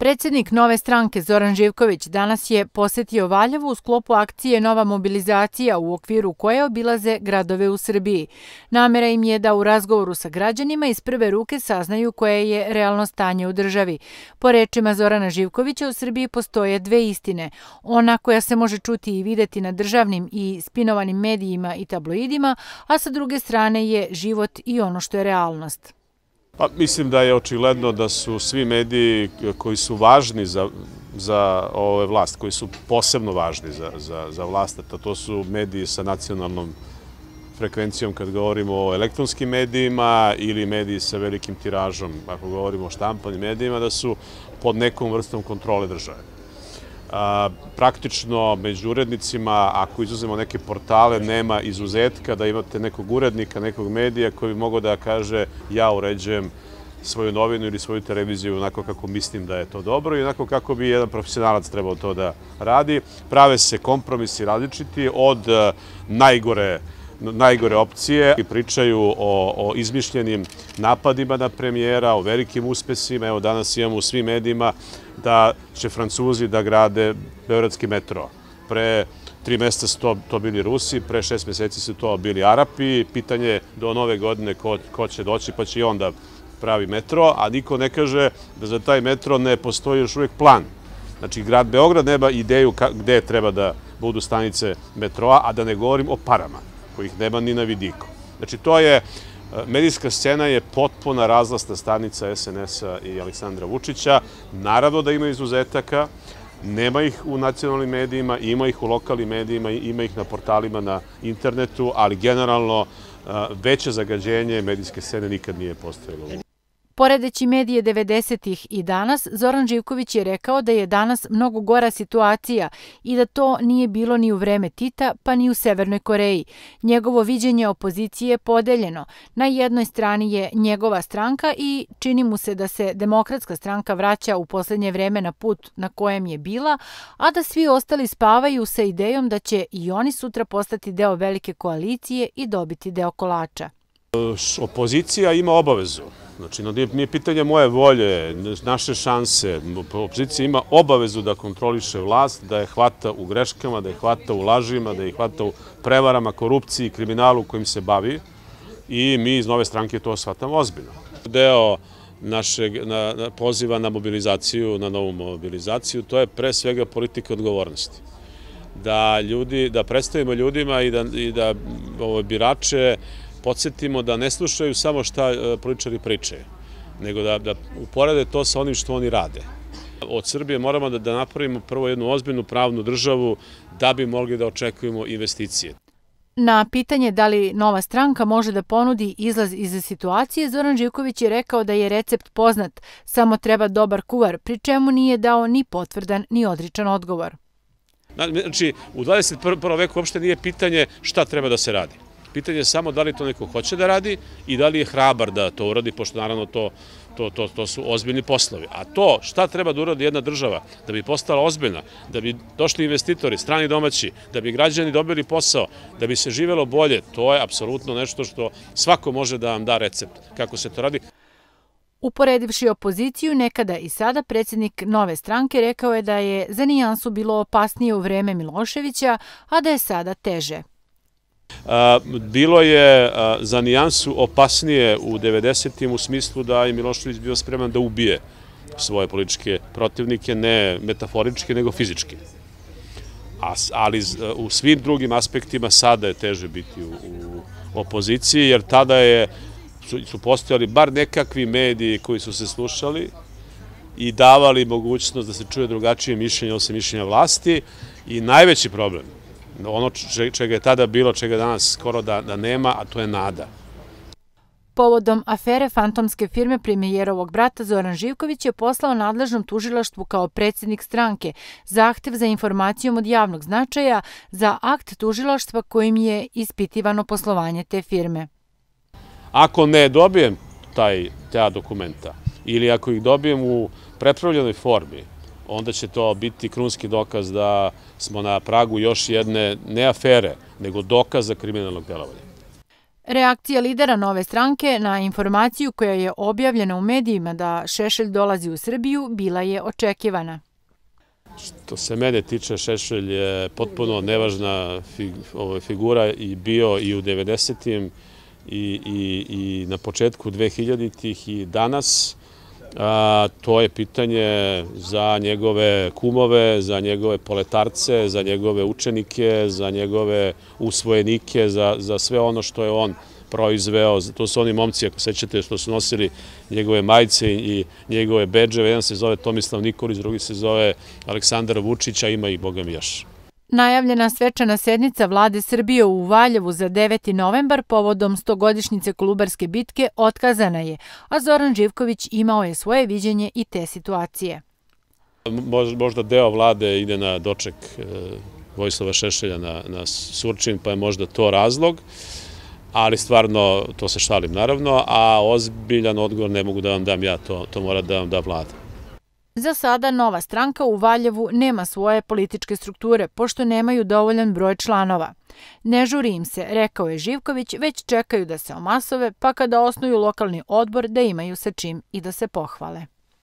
Predsednik Nove stranke Zoran Živković danas je posetio Valjevo u sklopu akcije Nova mobilizacija u okviru koje obilaze gradove u Srbiji. Namera im je da u razgovoru sa građanima iz prve ruke saznaju koje je realno stanje u državi. Po rečima Zorana Živkovića u Srbiji postoje dve istine. Ona koja se može čuti i videti na državnim i spinovanim medijima i tabloidima, a sa druge strane je život i ono što je realnost. Mislim da je očigledno da su svi mediji koji su važni za vlast, koji su posebno važni za vlast, a to su mediji sa nacionalnom frekvencijom kad govorimo o elektronskim medijima ili mediji sa velikim tiražom, ako govorimo o štampanim medijima, da su pod nekom vrstom kontrole države. Praktično među urednicima, ako izuzmemo neke portale, nema izuzetka da imate nekog urednika, nekog medija koji bi mogao da kaže ja uređujem svoju novinu ili svoju televiziju onako kako mislim da je to dobro i onako kako bi jedan profesionalac trebao to da radi. Prave se kompromisi različiti od najgore opcije i pričaju o izmišljenim napadima na premijera, o velikim uspesima. Evo danas imamo u svim medijima da će Francuzi da grade beogradski metro. Pre 3 meseca su to bili Rusi, pre 6 meseci su to bili Arapi. Pitanje je do nove godine ko će doći pa će i onda pravi metro, a niko ne kaže da za taj metro ne postoji još uvijek plan. Znači, grad Beograd nema ideju gde treba da budu stanice metroa, a da ne govorim o parama, kojih nema ni na vidiku. Znači, medijska scena je potpuna razlasta stanica SNS-a i Aleksandra Vučića. Naravno da ima izuzetaka, nema ih u nacionalnim medijima, ima ih u lokalnim medijima, ima ih na portalima na internetu, ali generalno veće zagađenje medijske scene nikad nije postojalo. Poredeći medije 90-ih i danas, Zoran Živković je rekao da je danas mnogo gora situacija i da to nije bilo ni u vreme Tita, pa ni u Severnoj Koreji. Njegovo viđenje opozicije je podeljeno. Na jednoj strani je njegova stranka i čini mu se da se Demokratska stranka vraća u poslednje vreme na put na kojem je bila, a da svi ostali spavaju sa idejom da će i oni sutra postati deo velike koalicije i dobiti deo kolača. Opozicija ima obavezu. Znači, nije pitanje moje volje, naše šanse. Opozicija ima obavezu da kontroliše vlast, da je hvata u greškama, da je hvata u lažima, da je hvata u prevarama, korupciji, kriminalu kojim se bavi i mi iz Nove stranke to shvatamo ozbiljno. Deo našeg poziva na mobilizaciju, na novu mobilizaciju, to je pre svega politika odgovornosti. Da predstavimo ljudima i da birače podsjetimo da ne slušaju samo šta političari pričaju, nego da uporede to sa onim što oni rade. Od Srbije moramo da napravimo prvo jednu ozbiljnu pravnu državu da bi mogli da očekujemo investicije. Na pitanje da li Nova stranka može da ponudi izlaz iz situacije, Zoran Živković je rekao da je recept poznat, samo treba dobar kuvar, pri čemu nije dao ni potvrdan ni odričan odgovor. Znači, u 21. veku uopšte nije pitanje šta treba da se radi. Pitanje je samo da li to neko hoće da radi i da li je hrabar da to uradi, pošto naravno to su ozbiljni poslovi. A to šta treba da uradi jedna država da bi postala ozbiljna, da bi došli investitori, strani domaći, da bi građani dobili posao, da bi se živelo bolje, to je apsolutno nešto što svako može da vam da recept kako se to radi. Uporedivši opoziciju, nekada i sada, predsednik Nove stranke rekao je da je za nijansu bilo opasnije u vreme Miloševića, a da je sada teže. Bilo je za nijansu opasnije u 90-im u smislu da je Milošević bio spreman da ubije svoje političke protivnike, ne metaforički, nego fizički. Ali u svim drugim aspektima sada je teže biti u opoziciji, jer tada su postojali bar nekakvi mediji koji su se slušali i davali mogućnost da se čuje drugačije mišljenje osim mišljenja vlasti i najveći problem, ono čega je tada bilo, čega danas skoro da nema, a to je nada. Povodom afere fantomske firme premijerovog brata, Zoran Živković je poslao nadležnom tužilaštvu kao predsednik stranke zahtev za informacijom od javnog značaja za akt tužilaštva kojim je ispitivano poslovanje te firme. Ako ne dobijem ta dokumenta ili ako ih dobijem u prepravljenoj formi, onda će to biti krunski dokaz da smo na pragu još jedne, ne afere, nego dokaza kriminalnog delovanja. Reakcija lidera Nove stranke na informaciju koja je objavljena u medijima da Šešelj dolazi u Srbiju bila je očekivana. Što se mene tiče, Šešelj je potpuno nevažna figura i bio i u 90-im i na početku 2000-ih i danas. To je pitanje za njegove kumove, za njegove poletarce, za njegove učenike, za njegove usvojenike, za sve ono što je on proizveo. To su oni momci, ako sećate, što su nosili njegove majice i njegove bedževe. Jedan se zove Tomislav Nikolić, drugi se zove Aleksandar Vučić, a ima i Boga mi još. Najavljena svečana sednica Vlade Srbije u Valjevu za 9. novembar povodom 100-godišnjice Kolubarske bitke otkazana je, a Zoran Živković imao je svoje viđenje i te situacije. Možda deo vlade ide na doček Vojislava Šešelja na Surčin, pa je možda to razlog, ali stvarno, to se šalim naravno, a ozbiljan odgovor ne mogu da vam dam ja, to mora da vam da vlada. Za sada Nova stranka u Valjevu nema svoje političke strukture, pošto nemaju dovoljan broj članova. Ne žuri im se, rekao je Živković, već čekaju da se omasove, pa kada osnuju lokalni odbor da imaju sa čim i da se pohvale.